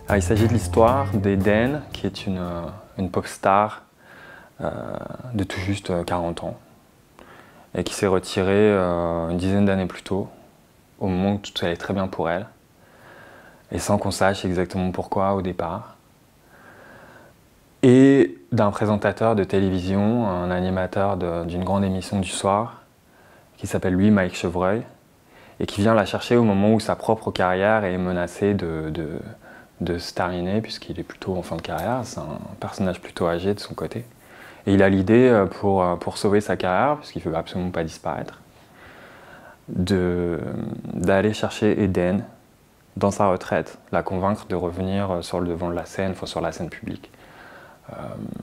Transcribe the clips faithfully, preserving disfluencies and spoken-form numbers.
Ah, il s'agit de l'histoire d'Eden, qui est une, une pop star euh, de tout juste quarante ans et qui s'est retirée euh, une dizaine d'années plus tôt, au moment où tout allait très bien pour elle, et sans qu'on sache exactement pourquoi au départ. Et d'un présentateur de télévision, un animateur d'une grande émission du soir, qui s'appelle lui Mike Chevreuil, et qui vient la chercher au moment où sa propre carrière est menacée de, de, de se terminer, puisqu'il est plutôt en fin de carrière, c'est un personnage plutôt âgé de son côté. Et il a l'idée, pour, pour sauver sa carrière, puisqu'il ne veut absolument pas disparaître, d'aller chercher Eden dans sa retraite, la convaincre de revenir sur le devant de la scène, enfin sur la scène publique. Euh,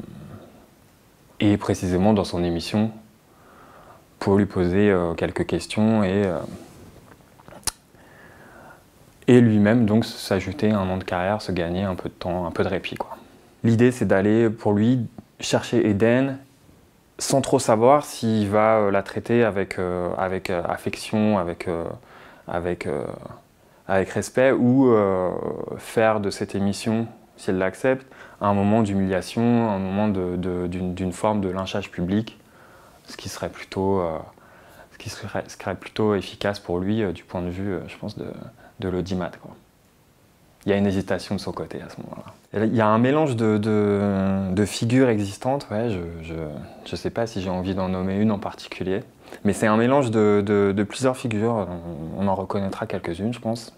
et précisément dans son émission, pour lui poser euh, quelques questions et, euh, et lui-même donc s'ajouter un an de carrière, se gagner un peu de temps, un peu de répit, quoi. L'idée, c'est d'aller pour lui chercher Eden sans trop savoir s'il va euh, la traiter avec, euh, avec euh, affection, avec, euh, avec, euh, avec respect, ou euh, faire de cette émission, si elle l'accepte, un moment d'humiliation, un moment d'une d'une forme de lynchage public, ce qui serait plutôt, euh, ce qui serait, serait plutôt efficace pour lui euh, du point de vue, euh, je pense, de, de l'audimat, quoi. Il y a une hésitation de son côté à ce moment-là. Il y a un mélange de, de, de figures existantes, ouais, je ne sais pas si j'ai envie d'en nommer une en particulier, mais c'est un mélange de, de, de plusieurs figures, on, on en reconnaîtra quelques-unes, je pense.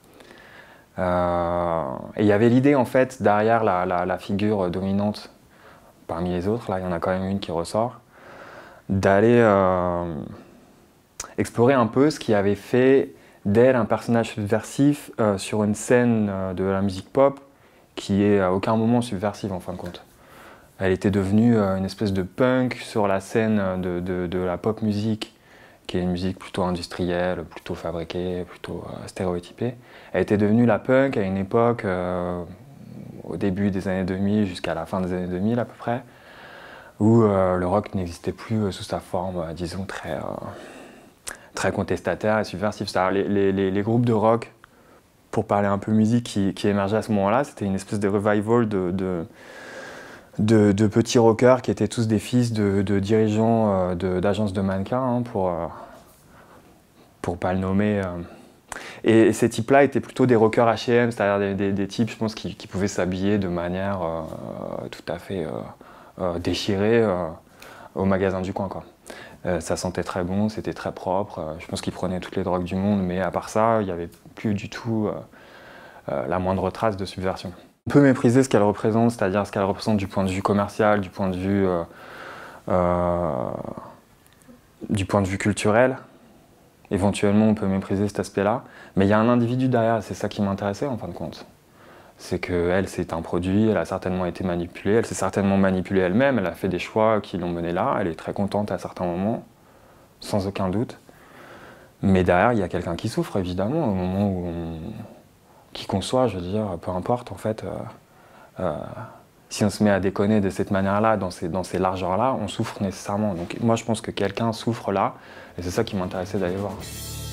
Euh, et il y avait l'idée, en fait, derrière la, la, la figure dominante parmi les autres, là il y en a quand même une qui ressort, d'aller euh, explorer un peu ce qui avait fait d'elle un personnage subversif euh, sur une scène euh, de la musique pop qui est à aucun moment subversive en fin de compte. Elle était devenue euh, une espèce de punk sur la scène de, de, de la pop musique, qui est une musique plutôt industrielle, plutôt fabriquée, plutôt euh, stéréotypée. Elle était devenue la punk à une époque, euh, au début des années deux mille jusqu'à la fin des années deux mille à peu près, où euh, le rock n'existait plus sous sa forme, euh, disons, très... Euh, très contestataire et subversif. Les, les, les, les groupes de rock, pour parler un peu musique, qui, qui émergeaient à ce moment-là, c'était une espèce de revival de, de, de, de petits rockers qui étaient tous des fils de, de dirigeants d'agences de, de mannequins, hein, pour euh, pour pas le nommer. Euh. Et, et ces types-là étaient plutôt des rockers H et M, c'est-à-dire des, des, des types, je pense, qui, qui pouvaient s'habiller de manière euh, tout à fait euh, euh, déchirée euh, au magasin du coin, quoi. Euh, ça sentait très bon, c'était très propre. Euh, je pense qu'ils prenaient toutes les drogues du monde, mais à part ça, il n'y avait plus du tout euh, euh, la moindre trace de subversion. On peut mépriser ce qu'elle représente, c'est-à-dire ce qu'elle représente du point de vue commercial, du point de vue, euh, euh, du point de vue culturel. Éventuellement, on peut mépriser cet aspect-là, mais il y a un individu derrière, c'est ça qui m'intéressait en fin de compte. C'est qu'elle, c'est un produit, elle a certainement été manipulée, elle s'est certainement manipulée elle-même, elle a fait des choix qui l'ont menée là, elle est très contente à certains moments, sans aucun doute. Mais derrière, il y a quelqu'un qui souffre, évidemment, au moment où on... qui qu'on soit, je veux dire, peu importe, en fait. Euh, euh, si on se met à déconner de cette manière-là, dans ces, dans ces largeurs-là, on souffre nécessairement. Donc moi, je pense que quelqu'un souffre là, et c'est ça qui m'intéressait d'aller voir.